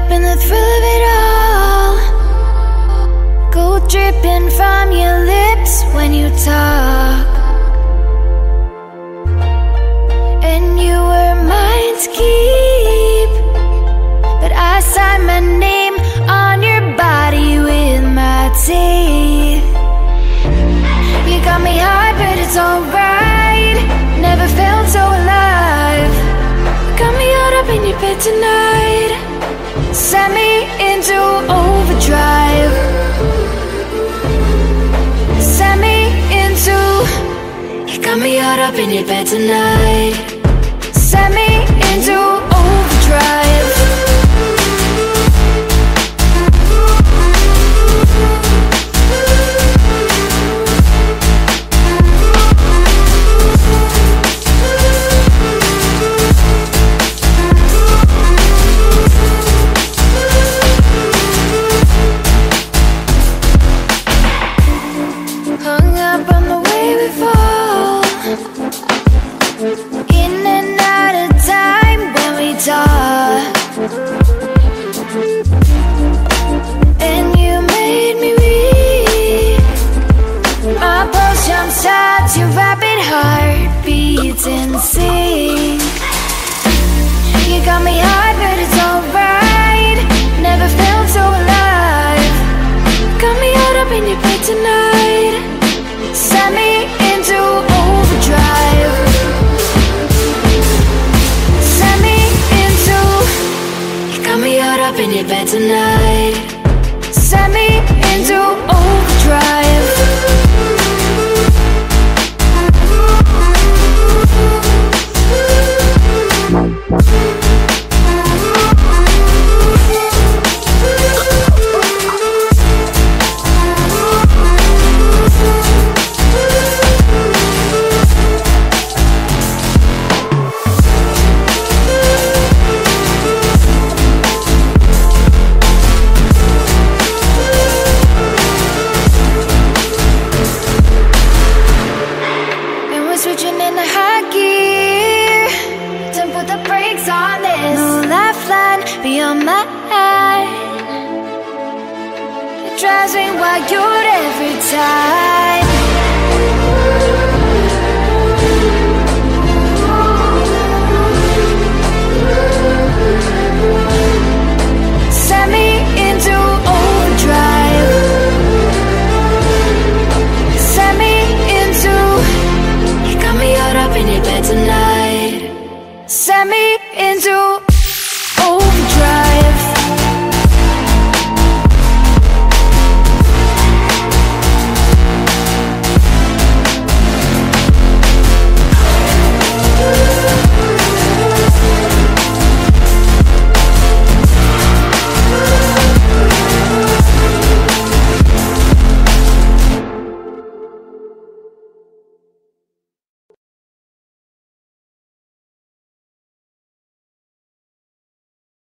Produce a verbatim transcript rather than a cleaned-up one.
in the thrill of it all. Gold dripping from your lips when you talk. And you were mine to keep, but I signed my name on your body with my teeth. You got me high, but it's alright. Never felt so alive. Got me out up in your bed tonight. Set me into overdrive. Set me into. You got me out up in your bed tonight. Set me into overdrive. Hung up on the way we fall, in and out of time when we talk. And you made me weak. My pulse jumps out to rapid heartbeats in sync. You got me high, but it's alright. Never felt so alive. Got me out up in your bed tonight. Set me into overdrive. Set me into. You got me out up in your bed tonight. Set me into overdrive. Switching into high gear. Don't put the brakes on this. No lifeline beyond my eye. It drives me wild every time.